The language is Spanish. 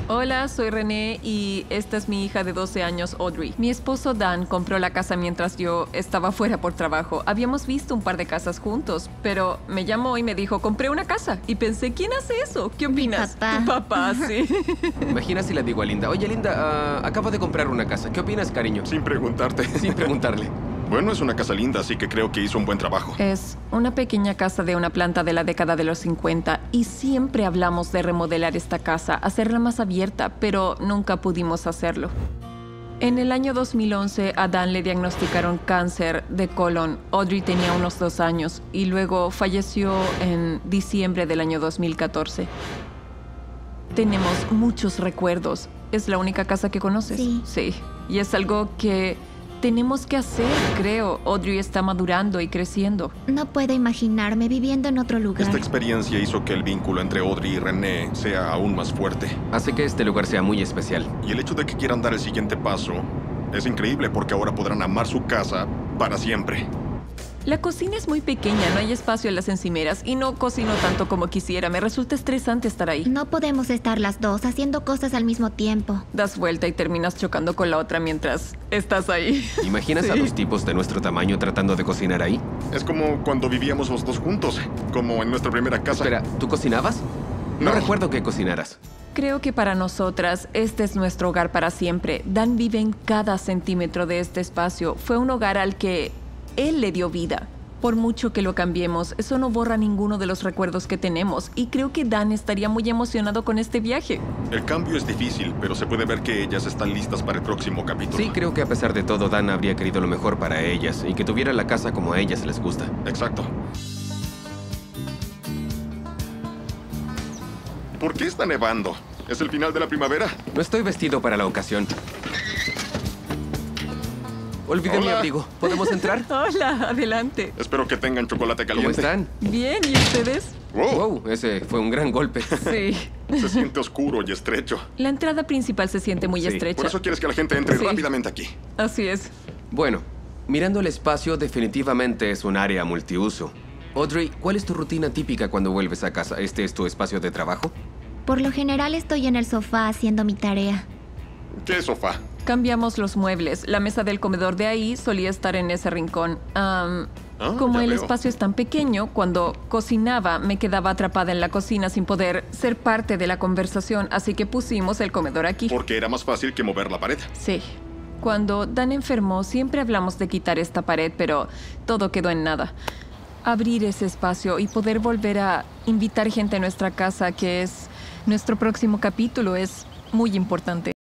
Hola, soy René y esta es mi hija de 12 años, Audrey. Mi esposo Dan compró la casa mientras yo estaba fuera por trabajo. Habíamos visto un par de casas juntos, pero me llamó y me dijo, compré una casa. Y pensé, ¿quién hace eso? ¿Qué opinas? Mi papá. Tu papá, sí. Imagina si le digo a Linda, oye Linda, acabo de comprar una casa. ¿Qué opinas, cariño? Sin preguntarte. Sin preguntarle. Bueno, es una casa linda, así que creo que hizo un buen trabajo. Es una pequeña casa de una planta de la década de los 50 y siempre hablamos de remodelar esta casa, hacerla más abierta, pero nunca pudimos hacerlo. En el año 2011, a Dan le diagnosticaron cáncer de colon. Audrey tenía unos 2 años y luego falleció en diciembre del año 2014. Tenemos muchos recuerdos. ¿Es la única casa que conoces? Sí. Sí. Y es algo que tenemos que hacer, creo. Audrey está madurando y creciendo. No puedo imaginarme viviendo en otro lugar. Esta experiencia hizo que el vínculo entre Audrey y René sea aún más fuerte. Hace que este lugar sea muy especial. Y el hecho de que quieran dar el siguiente paso es increíble porque ahora podrán amar su casa para siempre. La cocina es muy pequeña, no hay espacio en las encimeras y no cocino tanto como quisiera. Me resulta estresante estar ahí. No podemos estar las dos haciendo cosas al mismo tiempo. Das vuelta y terminas chocando con la otra mientras estás ahí. ¿Imaginas a Sí. 2 tipos de nuestro tamaño tratando de cocinar ahí? Es como cuando vivíamos los dos juntos, como en nuestra primera casa. Espera, ¿tú cocinabas? No No. recuerdo que cocinaras. Creo que para nosotras este es nuestro hogar para siempre. Dan vive en cada centímetro de este espacio. Fue un hogar al que él le dio vida. Por mucho que lo cambiemos, eso no borra ninguno de los recuerdos que tenemos. Y creo que Dan estaría muy emocionado con este viaje. El cambio es difícil, pero se puede ver que ellas están listas para el próximo capítulo. Sí, creo que a pesar de todo, Dan habría querido lo mejor para ellas y que tuviera la casa como a ellas les gusta. Exacto. ¿Por qué está nevando? ¿Es el final de la primavera? No estoy vestido para la ocasión. Olvidé mi Hola. abrigo. ¿Podemos entrar? Hola, adelante. Espero que tengan chocolate ¿Cómo caliente. están? Bien, ¿y ustedes? ¡Wow! Wow, ese fue un gran golpe. Sí. Se siente oscuro y estrecho. La entrada principal se siente muy Sí, estrecha. Por eso quieres que la gente entre Sí. rápidamente aquí. Así es. Bueno, mirando el espacio, definitivamente es un área multiuso. Audrey, ¿cuál es tu rutina típica cuando vuelves a casa? ¿Este es tu espacio de trabajo? Por lo general estoy en el sofá haciendo mi tarea. ¿Qué sofá? Cambiamos los muebles. La mesa del comedor de ahí solía estar en ese rincón. Como ya el veo. espacio es tan pequeño, cuando cocinaba me quedaba atrapada en la cocina sin poder ser parte de la conversación, así que pusimos el comedor aquí. Porque era más fácil que mover la pared. Sí. Cuando Dan enfermó, siempre hablamos de quitar esta pared, pero todo quedó en nada. Abrir ese espacio y poder volver a invitar gente a nuestra casa, que es nuestro próximo capítulo, es muy importante.